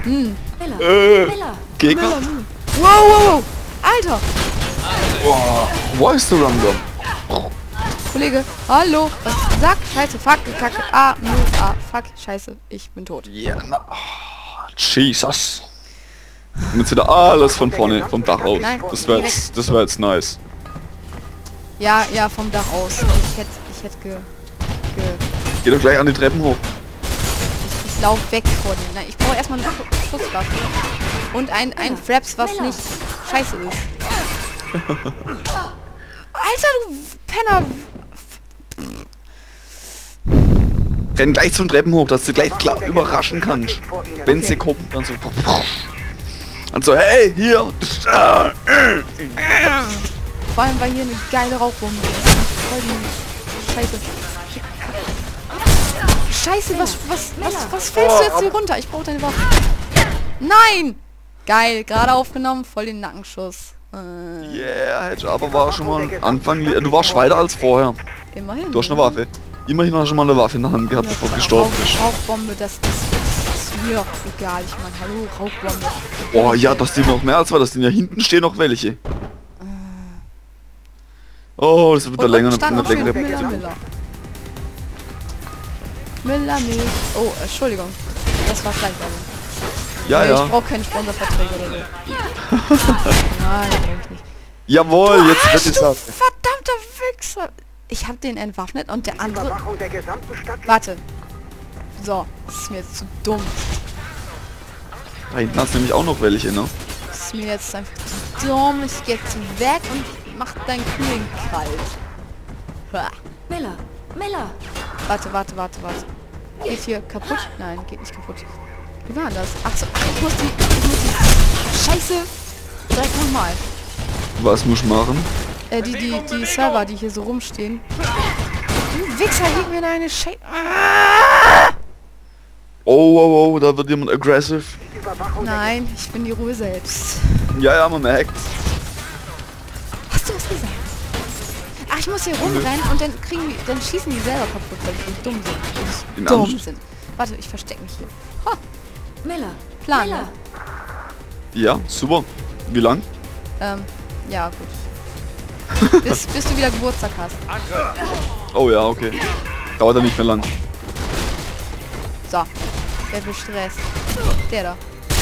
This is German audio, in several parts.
Gegner. Wow, wow, wow. Alter. Boah, wo ist der Random? Kollege, hallo. Was? Sag, scheiße, fuck, kacke, fuck, scheiße, ich bin tot. Ja, na. Jesus. Und jetzt wieder alles von vorne, vom Dach aus. Nein, Das wäre jetzt nice. Ja, vom Dach aus. Ich hätte Geh doch gleich an die Treppen hoch. ich lauf weg vor dem. Nein, ich brauche erstmal eine Schusswaffe. Und ein Fraps, was nicht scheiße ist. Alter, du Penner! Renn gleich zum Treppen hoch, dass du gleich klar überraschen kannst. Wenn sie kommen, dann so... Und so, hey, hier! Vor allem, weil hier eine geile Rauchbombe ist. Voll die Scheiße. Scheiße, was fällst du jetzt hier runter? Ich brauche deine Waffe. Nein! Geil, gerade aufgenommen, voll den Nackenschuss. Yeah, aber war schon mal Anfang... Du warst weiter als vorher. Immerhin. Du hast eine Waffe. Immerhin hast du mal eine Waffe in der Hand gehabt, bevor du gestorben bist. Rauchbombe, das ist mir doch egal. Ich meine, hallo, Rauchbombe. Boah, ja, das sind noch mehr als zwei. Das sind ja hinten stehen noch welche. Oh, das wird wieder länger. Miller Milch. Oh, Entschuldigung. Das war gleich also. Ja, nee, ja. Ich brauche keine Sponsorverträge oder so. Nein, brauche ich nicht. Jawohl, jetzt wird es ab. Verdammter Wichser. Ich habe den entwaffnet und der andere... Warte. So, das ist mir jetzt zu dumm. Da hinten hast du nämlich auch noch welche, ne? Das ist mir jetzt einfach zu dumm. Ich gehe jetzt weg und mach deinen Kühling kalt. Ha. Miller. Warte. Geht hier kaputt? Nein, geht nicht kaputt. Wie war das? Ach so, ich muss die... Scheiße! Direkt nochmal. Was muss ich machen? Die Server, die hier so rumstehen. Du Wichser, gib mir deine Scheiße. Oh, da wird jemand aggressive. Nein, ich bin die Ruhe selbst. Ja, man merkt's. Hast du was gesagt? Ach, ich muss hier rumrennen und dann schießen die selber kaputt, weil die so dumm sind. Warte, ich verstecke mich hier. Ha. Plan. Miller. Ja, super. Wie lang? Ja, gut. bis du wieder Geburtstag hast. Oh ja, okay. Dauert ja nicht mehr lang. So. Wer will Stress? Der da.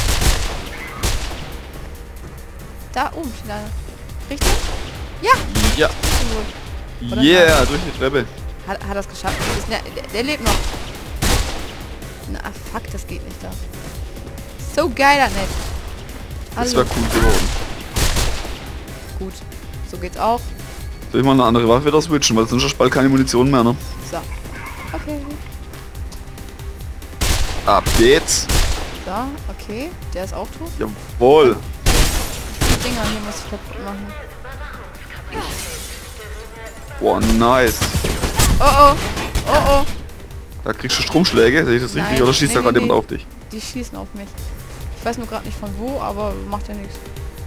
Da oben steht einer. Richtig? Ja! Ja. Oder Yeah, durch die Treppe. Hat das geschafft? Der lebt noch. Na, fuck, das geht nicht da. So geil, das nicht. Das wäre cool geworden. Gut. So geht's auch. Soll ich mal eine andere Waffe wieder switchen, weil sonst ist bald keine Munition mehr, ne? So. Okay. Ab geht's. So, okay. Der ist auch tot. Jawohl. Die Dinger hier muss ich kaputt machen. Boah, nice. Oh. Da kriegst du Stromschläge, sehe ich das richtig? Nein, Oder schießt da gerade jemand auf dich? Die schießen auf mich. Ich weiß nur gerade nicht von wo, aber macht ja nichts.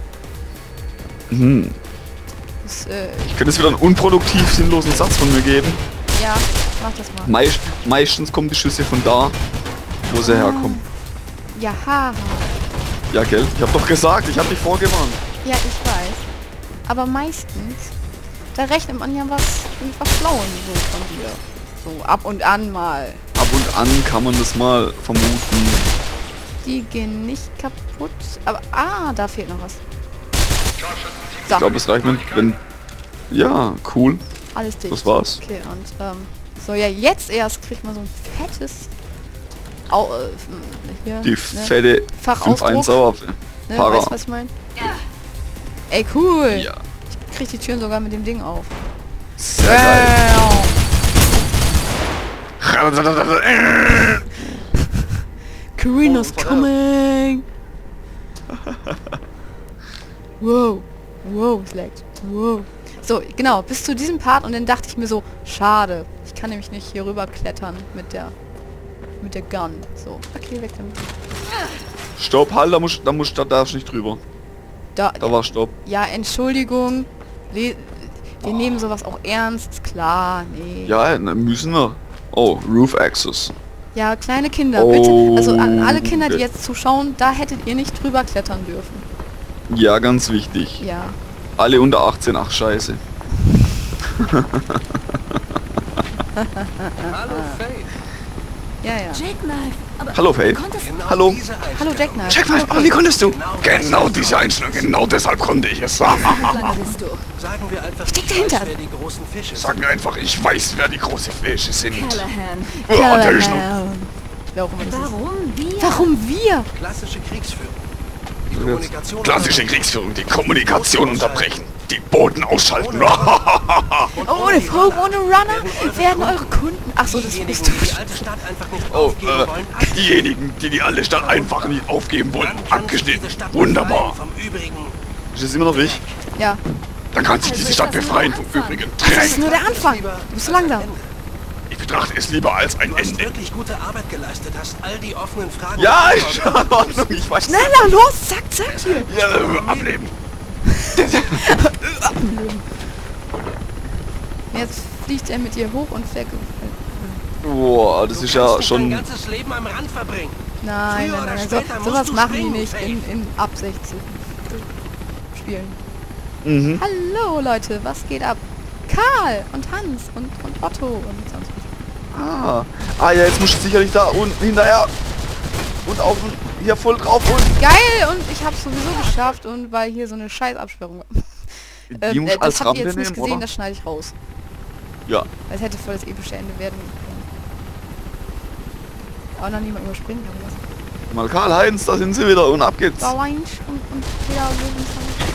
Das, Ich könnte jetzt wieder einen unproduktiv sinnlosen Satz von mir geben. ja, mach das mal. Meistens kommen die Schüsse von da, wo sie herkommen. Ja, haha. Ja, gell? Ich hab doch gesagt, ich hab dich vorgewarnt. Ja, ich weiß. Aber meistens, da rechnet man ja was Blauen so von dir. So ab und an mal. Ab und an kann man das mal vermuten. Die gehen nicht kaputt. Aber, da fehlt noch was. So, Ich glaube, es reicht, wenn... Ja, cool. alles dicht. Das war's. Okay, und, so, ja, jetzt erst kriegt man so ein fettes... hier, Die fette Fachausdruck. 5-1er Waffe. Ne, Para. weißt du, was ich meine? Ey, cool. Ja. Ich krieg die Türen sogar mit dem Ding auf. Sehr geil. Carina's coming! Wow. Es laggt. Wow. So, genau, bis zu diesem Part und dann dachte ich mir so, schade. Ich kann nämlich nicht hier rüber klettern mit der Gun. So, okay, weg damit. Stopp, halt, da darfst du nicht drüber. Da war Stopp. ja, Entschuldigung. Wir nehmen sowas auch ernst, ist klar. Nee. Ja, müssen wir. Oh, Roof Access. Ja, kleine Kinder, Oh, bitte. Also an alle Kinder, die okay. jetzt zuschauen, da hättet ihr nicht drüber klettern dürfen. Ja, ganz wichtig. Ja. Alle unter 18, ach scheiße. Hallo Faith. Ja, ja. Jackknife. Aber Hallo Faye. konntest Genau Hallo. diese Hallo Einstellung. Jackknife. Jackknife, oh, wie konntest du? Genau diese Einstellung, genau deshalb konnte ich es. Wie lange bist du? Sagen wir einfach, Steck ich dahinter. weiß, wer die großen Fische Sag mir einfach, ich weiß, wer die großen Fische sind. Callahan. Oh, der ist noch- Wer auch immer das ist. Warum? Wie? Warum wir? sind. Klassische Kriegsführung. Die Kommunikation. Klassische Kriegsführung, die Kommunikation unterbrechen, die Boten ausschalten. Oh, ohne Frau, ohne Runner werden eure Kunden... Ach so, das Diejenigen, bist du. die die alte Stadt einfach nicht Oh, aufgeben wollen, diejenigen, die die alte Stadt einfach nicht aufgeben wollen, dann kann sich abgeschnitten. diese Stadt Wunderbar. befreien vom übrigen. Ist das immer noch ich? Ja, Dann kann sich diese Stadt befreien vom übrigen das ist Dreck. nur der Anfang. Du bist so langsam. Ich betrachte es lieber als ein Du hast Ende. wirklich gute Arbeit geleistet, hast all die offenen Fragen Ja, beantwortet. in Ordnung, ich weiß. Schneller, los, zack, zack hier. Ja, ableben. Jetzt fliegt er mit ihr hoch und weg. Boah, das Du ist kannst ja nicht schon... dein ganzes Leben am Rand verbringen. Nein, Früher nein, oder nein. später musst Sowas du machen die springen, nicht Faith. in ab 16 Spielen. Mhm. Hallo Leute, was geht ab? Karl und Hans und Otto und sonst was. Ah, ja, jetzt muss ich sicherlich da unten hinterher. Und auf hier voll drauf und... Geil, und ich hab's sowieso geschafft und weil hier so eine Scheißabsperrung war. Die muss als Das habt ihr Rampe jetzt nicht nehmen, gesehen, oder? das schneide ich raus. Ja. Weil es hätte voll das epische Ende werden können. Auch noch niemand überspringen kann lassen. Mal Karl-Heinz, da sind sie wieder und ab geht's. Baueinsch und Peter Löwenzahn.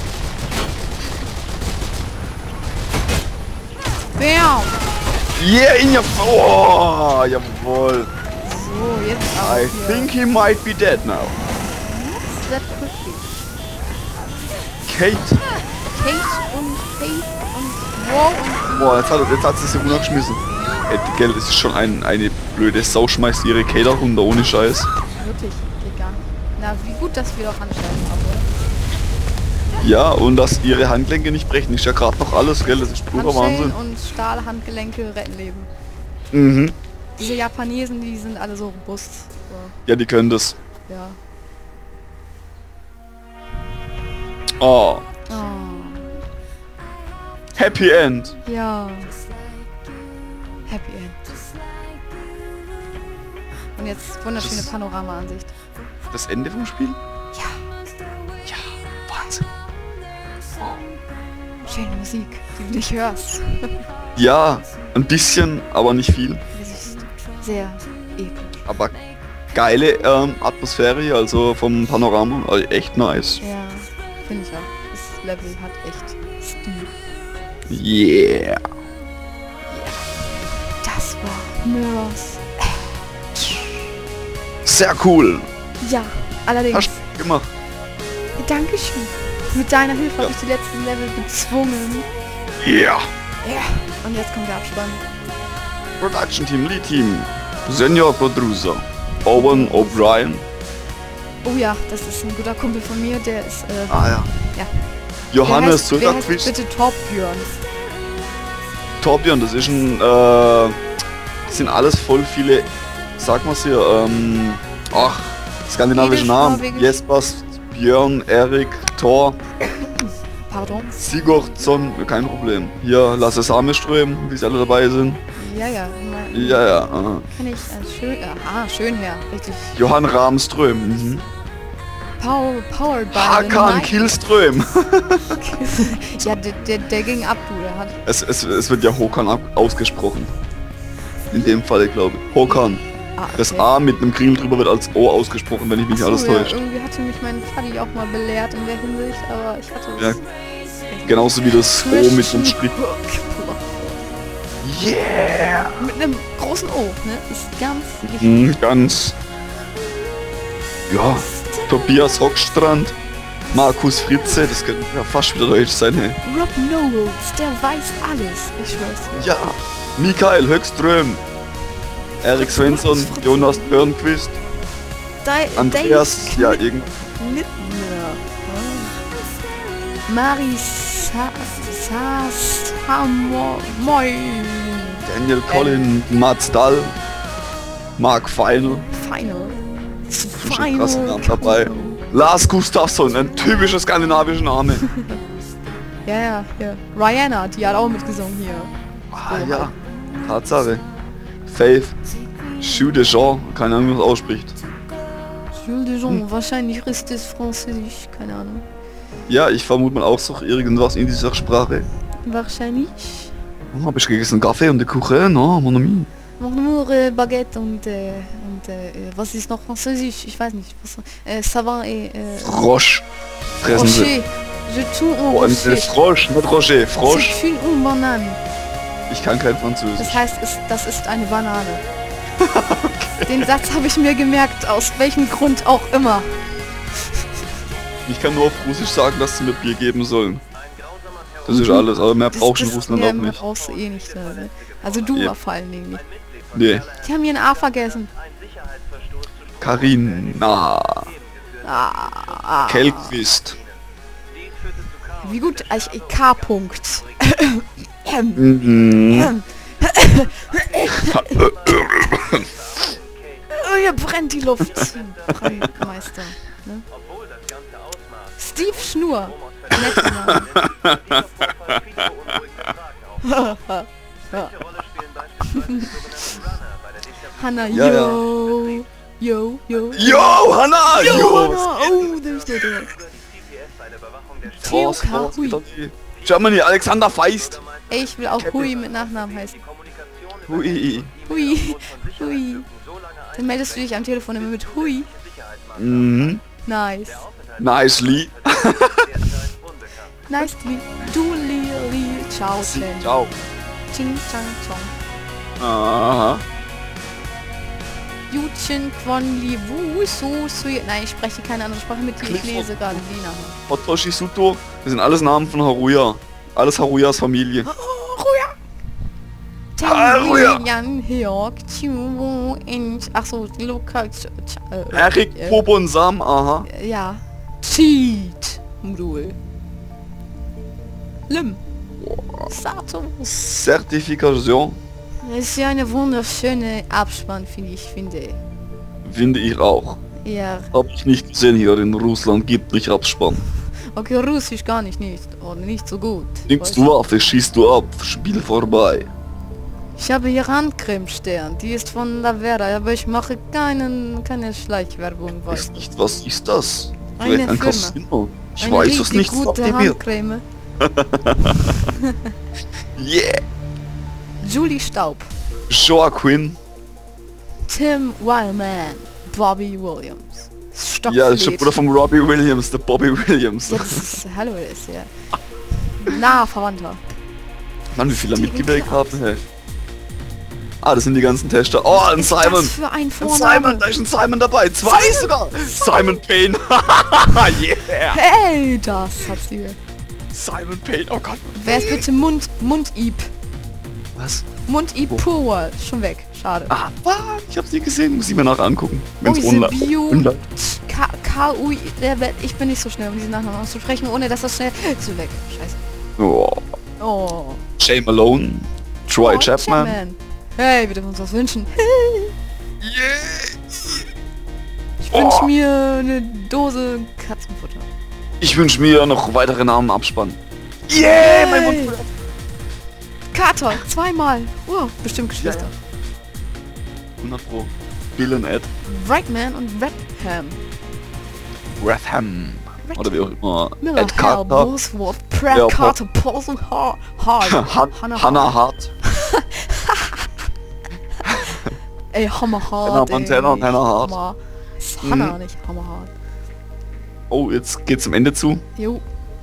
Bam! Yeah, in your... Oh, jawohl. So, jetzt auch I hier. think he might be dead now. That could be. Kate. Kate und Faith und Wow und... Boah, jetzt hat sie runtergeschmissen. Gell, das ist schon eine blöde Sau, schmeißt ihre Kater runter, ohne Scheiß. Wirklich, geht gar nicht. Na, wie gut, dass wir doch Handschellen haben, oder? Ja, und dass ihre Handgelenke nicht brechen, ist ja gerade noch alles, gell, das ist purer Handschellen Wahnsinn. und Stahlhandgelenke retten Leben. Mhm. Diese Japanesen, die sind alle so robust. So, Ja, die können das. ja. Oh, Oh, Happy End. ja. Happy End. Und jetzt wunderschöne Das- Panorama-Ansicht. Das Ende vom Spiel? Ja, Ja, Wahnsinn. schöne Musik, die du nicht hörst. Ja, ein bisschen, aber nicht viel. Das ist sehr episch. Aber geile Atmosphäre hier, also vom Panorama, also echt nice. Ja, finde ich auch. Das Level hat echt Stil. Yeah. Das war Mirror's. Sehr cool. Ja, allerdings. Hast du gemacht. Dankeschön. Mit deiner Hilfe Ja. habe ich die letzten Level bezwungen. Yeah. Ja. Und jetzt kommt der Abspann. Production Team, Lead Team, Senior Producer, Owen O'Brien. Oh ja, das ist ein guter Kumpel von mir, der ist, Ah ja. ja. Johannes Wer heißt Söderquist. bitte Torbjörn. Torbjörn, das ist ein, das sind alles voll viele, sag mal's hier, skandinavische Jiddisch, Namen. Norwegisch. Jespers, Björn, Erik, Thor, Pardon? Sigurdsson, kein Problem. Hier Lasse Sameström, wie sie alle dabei sind. Ja, ja. Immer, Ja, ja. Aha. Kenn ich als schön. Aha, schön her. Richtig. Johann Rahmström. Mhm. Powered by Hakan the Killström. Ja, der ging ab, du. Der hat. Es wird ja Håkan ausgesprochen. In dem Fall, glaube ich. Håkan. Ah, Das okay. A mit einem Kringel drüber wird als O ausgesprochen, wenn ich mich nicht alles Ach so, ja, täuscht. irgendwie hatte mich mein Vati auch mal belehrt in der Hinsicht, aber ich hatte Ja, es. genauso wie das O mit einem Strich. Yeah! Mit einem großen O, ne? Ist ganz wichtig. Ganz. Ja, Tobias Hockstrand, Markus Fritze, das könnte ja fast wieder Deutsch sein, hey. Rob Knowles, der weiß alles. Ich schwör's dir. Ja, Mikael Höckström, Erik Svensson, Jonas Björnquist, Andreas, ja, irgend. Littner. Mari Sastamoy. Daniel Collin, Mats Dahl, Mark Final. Final. Schon krasse Namen dabei. Lars Gustafsson, ein typischer skandinavischer Name. Ja. Rihanna, die hat auch mitgesungen hier. Ah ja, Tatsache. Faith. Jules Deschamps, keine Ahnung, wie man es ausspricht. Jules Deschamps, wahrscheinlich ist das Französisch, keine Ahnung. Ja, ich vermute mal auch so irgendwas in dieser Sprache. Wahrscheinlich. Oh, hab ich gegessen Kaffee und eine Kuchen, no, mon ami. Noch nur Baguette und was ist noch Französisch? Ich weiß nicht. Was, Savant et... Frosch. Fressen Sie. Rocher. Je tue un Oh, rocher. Frosch, nicht Roger, Frosch. C'est une banane. Ich kann kein Französisch. Das heißt, das ist eine Banane. Okay. Den Satz habe ich mir gemerkt, aus welchem Grund auch immer. Ich kann nur auf Russisch sagen, dass sie mir Bier geben sollen. Das ist alles, aber mehr brauchst du in Russland auch mehr nicht. brauchst du eh nicht. Ne? Also du Ja. vor allen Dingen nicht. Nee. Die haben hier ein A vergessen. Carina. Ah. Kelquist. Wie gut, K-Punkt. Mhm. Oh, hier brennt die Luft. Brandmeister. Ne? Steve Schnur. Netter Name. Hanna, Ja, yo. Yo. Yo, Hanna! Yo! Hanna, oh, der ist der drin. Theo Was, K. was Hui. geht da die? Germany, Alexander Feist. Ey, ich will auch Hui mit Nachnamen heißen. Hui. Hui. Dann meldest du dich am Telefon immer mit Hui. Mhm. Nice. Nicely. Nicely. Du li. Ciao, Chen. Ciao. Ching, chang, chong. Aha. Jutchen Kwon Li Wu Su Sui. Nein, ich spreche keine andere Sprache mit dir. Ich Clifford. lese gerade die Namen. Hotoshi Suto. Das sind alles Namen von Haruya. Alles Haruyas Familie. Haruya. Yan Hyok Chu Inch. Ach so, Lokal. Erik Bobonsam, aha. Ja. Cheat. Modul. Lim. Sato. Zertifikation. Das ist ja eine wunderschöne Abspann, finde. Finde ich auch. Ja. Hab ich nicht gesehen, hier in Russland gibt nicht Abspann. Okay, Russisch gar nicht. Oder nicht so gut. Nimmst du Waffe, schießt du ab, Spiel vorbei. Ich habe hier Handcreme-Stern. Die ist von Lavera, aber ich mache keine Schleichwerbung. Weiß nicht, was ist das? Eine Vielleicht ein Firma. Casino. Ich Eine weiß es richtig nicht, gute sagt ihr mir. Handcreme. Yeah! Julie Staub. Joaquin. Tim Wildman. Bobby Williams. Ja, das ist der Stockfleet. Bruder von Robbie Williams, der Bobby Williams. Jetzt, hallo ist ja. Na, Verwandter. Mann, wie viele da mitgewirkt haben, hey. Ah, das sind die ganzen Tester. Oh, ein Simon! Was für ein Ein Vorname. Simon, da ist ein Simon dabei. Zwei sogar! Simon Payne. Yeah! Hey, das hat sie. Simon Payne, oh Gott. Wer ist bitte Mundib? Was? Mundib Wo? Poor World. Schon weg. Schade. Ah, was? Ich hab's nie gesehen, muss ich mir nachher angucken. Wenn's Eusebio online. K-U-I. Ich bin nicht so schnell, um diesen Nachnamen auszusprechen, ohne dass das schnell zu weg. Scheiße. Oh. Oh. Jay Malone. Troy Oh, Chapman. Hey, wir dürfen uns was wünschen. Yeah. Ich wünsche Oh. mir eine Dose Katzenfutter. Ich wünsche mir noch weitere Namen abspannen. Yeah, mein Mund. Kater, zweimal. Oh, bestimmt Geschwister. 100 Pro. Bill und Ed. Brightman und Redham. Ratham. Oder wie auch immer. Miller, Ed Hal, Carter. Bosworth, Pratt, Ja, Carter, Paulson, Hard. Hannah Hart. Ey, Hammerhard. Hannah Montana und Hannah Hart. Hammer. Ist Hannah, nicht Hammerhard. Oh, jetzt geht's zum Ende zu. Jo,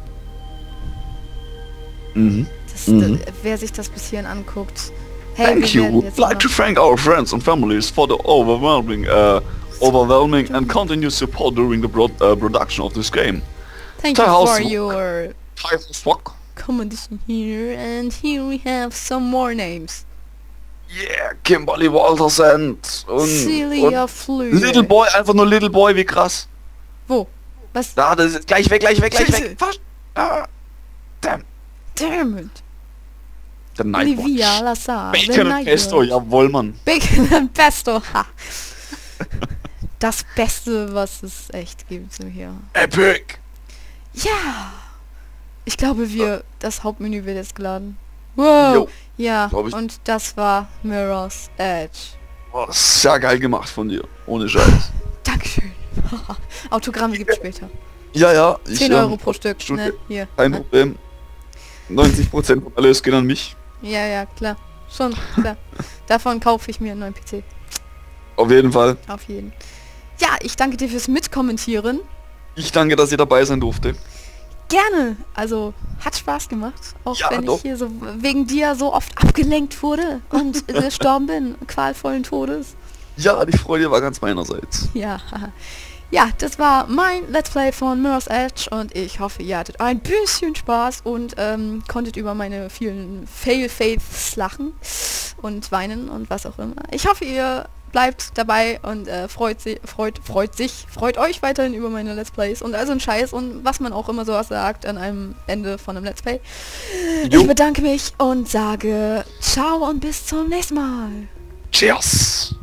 Mhm. wer sich das bis hierhin anguckt. Hey, Thank wir werden you. jetzt Like to noch- thank our friends and families for the overwhelming and continuous support during the production of this game. Thank you House- for your Typhus Fuck. commendation here, and here we have some more names. Yeah, Kimberly Walters und Celia Flöhe. Little Boy, einfach nur Little Boy, wie krass. Wo? Was? Da, das ist gleich weg. Scheiße. Fast. Ah, damn. Damn it. Der Nightwatch. Olivia Lazar. Bacon und Pesto, jawohl, Mann. Bacon und Pesto. Ha. Das Beste, was es echt gibt hier. Epic! Ja! Ich glaube, das Hauptmenü wird jetzt geladen. Wow! Jo, Ja, glaub ich. und das war Mirror's Edge. Oh, sehr geil gemacht von dir. Ohne Scheiß. Dankeschön. Autogramme gibt's später. Ja, 10 Euro pro Stück, Stunde. ne? Hier. Kein Ne? Problem. 90% vom Erlös gehen an mich. Ja, klar. Schon, klar. Davon kaufe ich mir einen neuen PC. Auf jeden Fall. Auf jeden. Ja, ich danke dir fürs Mitkommentieren. Ich danke, dass ihr dabei sein durfte. Gerne. Also, hat Spaß gemacht. Auch Ja, wenn doch. ich hier so wegen dir so oft abgelenkt wurde und gestorben bin. Qualvollen Todes. Ja, die Freude war ganz meinerseits. Ja, ja, das war mein Let's Play von Mirror's Edge und ich hoffe, ihr hattet ein bisschen Spaß und konntet über meine vielen Fail-Faiths lachen und weinen und was auch immer. Ich hoffe, ihr bleibt dabei und freut euch weiterhin über meine Let's Plays und also ein Scheiß und was man auch immer so sagt an einem Ende von einem Let's Play. Jo. Ich bedanke mich und sage ciao und bis zum nächsten Mal. Cheers!